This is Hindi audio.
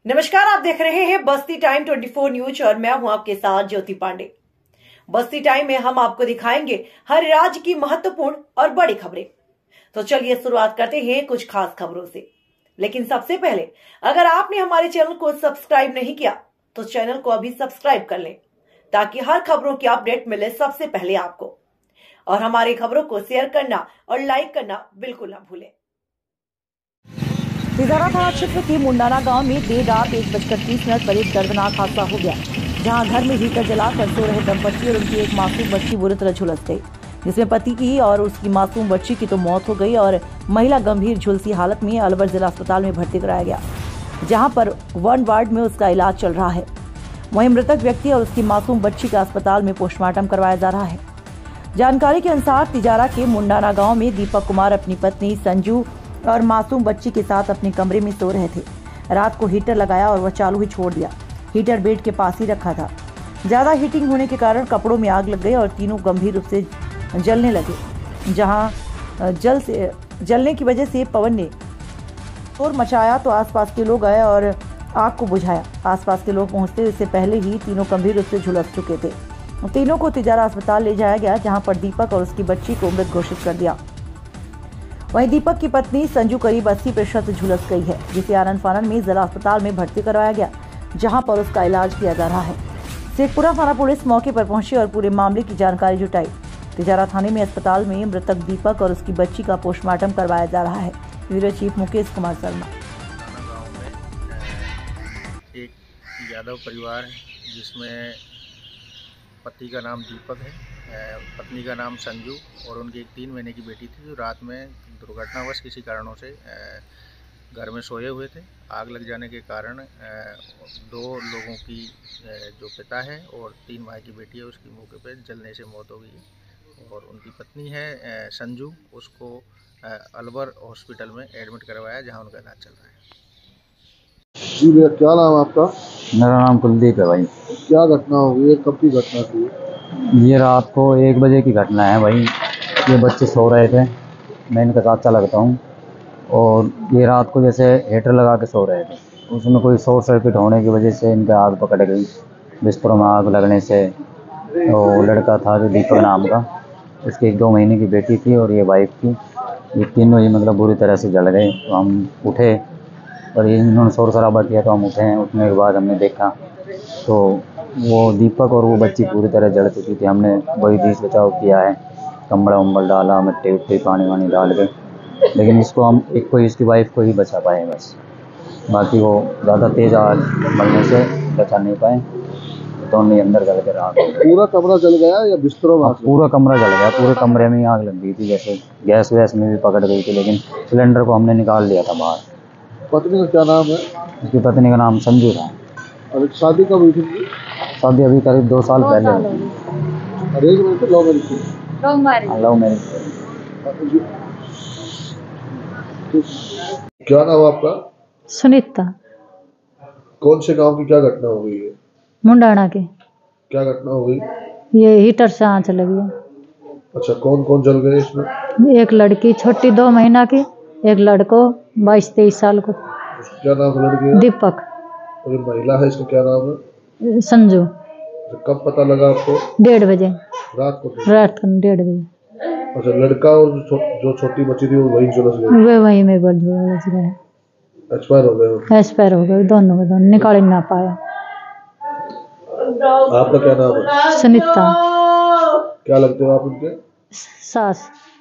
नमस्कार, आप देख रहे हैं बस्ती टाइम 24 न्यूज और मैं हूं आपके साथ ज्योति पांडे। बस्ती टाइम में हम आपको दिखाएंगे हर राज्य की महत्वपूर्ण और बड़ी खबरें। तो चलिए शुरुआत करते हैं कुछ खास खबरों से। लेकिन सबसे पहले अगर आपने हमारे चैनल को सब्सक्राइब नहीं किया तो चैनल को अभी सब्सक्राइब कर लें ताकि हर खबरों की अपडेट मिले सबसे पहले आपको। और हमारी खबरों को शेयर करना और लाइक करना बिल्कुल ना भूलें। तिजारा थाना क्षेत्र के मुंडाना गांव में देर रात 1:30 पर एक दर्दनाक हादसा हो गया, जहां घर में हीटर जलाकर सो रहे दंपति और उनकी एक मासूम बच्ची बुरी तरह झुलस गई, जिसमें पति की और उसकी मासूम बच्ची की तो मौत हो गई और महिला गंभीर झुलसी हालत में अलवर जिला अस्पताल में भर्ती कराया गया, जहां पर वन वार्ड में उसका इलाज चल रहा है। वहीं मृतक व्यक्ति और उसकी मासूम बच्ची का अस्पताल में पोस्टमार्टम करवाया जा रहा है। जानकारी के अनुसार तिजारा के मुंडाना गाँव में दीपक कुमार अपनी पत्नी संजू और मासूम बच्ची के साथ अपने कमरे में सो रहे थे। रात को हीटर लगाया और वह चालू ही छोड़ दिया। हीटर बेड के पास ही रखा था। ज्यादा हीटिंग होने के कारण कपड़ों में आग लग गई और तीनों गंभीर रूप से जलने लगे। जहां जलने की वजह से पवन ने शोर मचाया तो आसपास के लोग आए और आग को बुझाया। आसपास के लोग पहुंचते इससे पहले ही तीनों गंभीर रूप से झुलस चुके थे। तीनों को तिजारा अस्पताल ले जाया गया, जहाँ पर दीपक और उसकी बच्ची को मृत घोषित कर दिया। वहीं दीपक की पत्नी संजू करीब 80% झुलस गई है, जिसे आनंद फानन में जिला अस्पताल में भर्ती करवाया गया, जहां पर उसका इलाज किया जा रहा है। शेखपुरा थाना पुलिस मौके पर पहुंची और पूरे मामले की जानकारी जुटाई। तिजारा थाने में अस्पताल में मृतक दीपक और उसकी बच्ची का पोस्टमार्टम करवाया जा रहा है। Bureau chief Mukesh Kumar Sharma. एक यादव परिवार है जिसमें पति का नाम दीपक है, पत्नी का नाम संजू और उनकी एक 3 महीने की बेटी थी, जो रात में दुर्घटनावश किसी कारणों से घर में सोए हुए थे। आग लग जाने के कारण 2 लोगों की जो पिता है और 3 भाई की बेटी है, उसकी मौके पर जलने से मौत हो गई है। और उनकी पत्नी है संजू, उसको अलवर हॉस्पिटल में एडमिट करवाया, जहां उनका इलाज चल रहा है। जी भैया, क्या नाम है आपका? मेरा नाम कुलदीप है भाई। क्या घटना हो गई है? कब की घटना थी? ये रात को 1 बजे की घटना है भाई। ये बच्चे सो रहे थे, मैं इनका चाचा लगता हूँ, और ये रात को जैसे हीटर लगा के सो रहे थे, उसमें कोई शॉर्ट सर्किट होने की वजह से इनका आग पकड़ गई। बिस्तरों में आग लगने से वो लड़का था जो दीपक नाम का, उसकी 1-2 महीने की बेटी थी और ये वाइफ थी, ये तीनों ही मतलब बुरी तरह से जल गए। तो हम उठे और ये इन्होंने शोर शराबा किया, तो हम उठे हैं। उठने के बाद हमने देखा तो वो दीपक और वो बच्ची पूरी तरह जल चुकी थी। हमने वही बीच बचाव किया है, कंबल वम्बल डाला, मिट्टी उट्टी पानी वानी डाल के, लेकिन इसको हम एक को इसकी वाइफ को ही बचा पाए बस। बाकी वो ज़्यादा तेज़ आग बढ़ने से बचा नहीं पाए, तो नहीं अंदर जल के रहा। पूरा कमरा जल गया या बिस्तरों में? पूरा कमरा जल गया, पूरे कमरे में आग लग गई थी। जैसे गैस वैस में भी पकड़ गई थी, लेकिन सिलेंडर को हमने निकाल लिया था बाहर। पत्नी का क्या नाम है? उसकी पत्नी का नाम संजू था। और शादी कब हुई थी? शादी अभी करीब 2 साल पहले हुई। Arrange marriage? लव मैरिज थी? Love marriage. क्या नाम है आपका? सुनीता। कौन से गांव की क्या घटना हो गई है? मुंडाना के। क्या घटना हो गई? ये हीटर से आँच लगी है। अच्छा, कौन कौन जल गए इसमें? एक लड़की छोटी 2 महीना की, एक लड़को 22-23 साल को। क्या नाम है लड़की? दीपक। और ये महिला है, इसका क्या नाम है? संजू। कब पता लगा आपको? 1:30 बजे रात को? रात को 1:30 बजे। अच्छा, लड़का और जो छोटी बच्ची थी वो वहीं झुलस गई? वे वहीं में झुलस गए। एक्सपायर हो गए? एक्सपायर हो गए दोनों के दोनों, निकाल ना पाया। आपका क्या नाम है? सुनीता। क्या लगते हो आप उनके? सास।